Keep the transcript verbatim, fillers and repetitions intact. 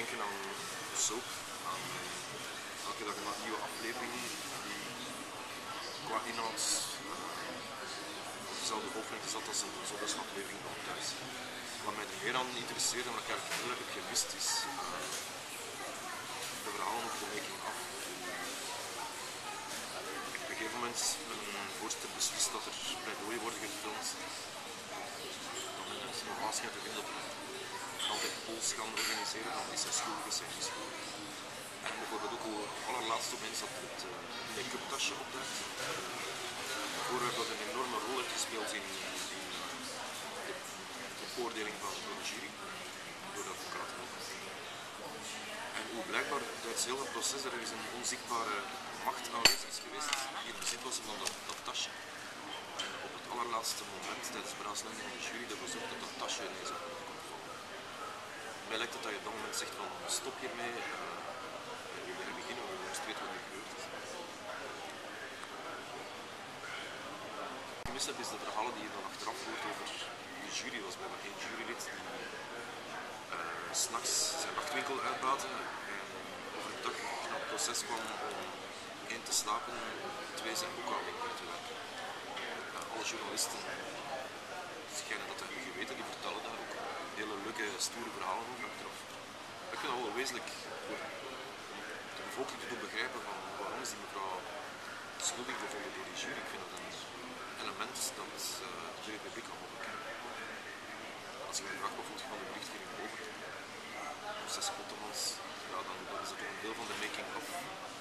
denken aan de soap, aan elke dag een nieuwe aflevering die qua inhoud op dezelfde golflengte zat als een zondagsaflevering van thuis. Wat mij er meer aan interesseerde en wat ik eigenlijk heel erg heb gemist is uh, de verhalen over de making-of. Op een gegeven moment een voorzitter beslist dat er pleidooien worden gefilmd. Dat men het normaal schijnt te vinden dat we altijd polls gaan organiseren, dan is er schuldig, is er niet schuldig. En bijvoorbeeld ook hoe allerlaatste opeens dat het uh, make-up tasje opduikt. Een voorwerp dat een enorme rol heeft gespeeld in, in uh, de, de beoordeling van de jury, door de advocaten ook. En hoe blijkbaar tijdens heel het proces er is een onzichtbare macht aanwezig is geweest die in bezit was van dat, dat tasje. En op het allerlaatste moment tijdens de beraadslaging van de jury dat was ook dat dat tasje ineens op kon vallen. Mij lijkt het dat je op dat moment zegt van stop hiermee, uh, we willen beginnen, we willen eerst weten wat er gebeurd is. Wat ik gemist heb is de verhalen die je dan achteraf hoort over de jury. Er was bijna geen jurylid die uh, s'nachts zijn nachtwinkel uitbaten en overdag naar het proces kwam om één te slapen, twee zijn boekhouding uit te werken. Uh, alle journalisten schijnen dat te hebben geweten, die vertellen daar ook hele leuke, stoere verhalen over achteraf. Ik vind dat wel wezenlijk voor de bevolking te doen begrijpen van waarom is die mevrouw schuldig bevonden door die jury. Ik vind dat een element dat uh, de Republiek allemaal bekend. Als je me vraagt wat vond je van de berichtgeving over proces Ottomans, ja, dan, dan is dat ook een deel van de making-of.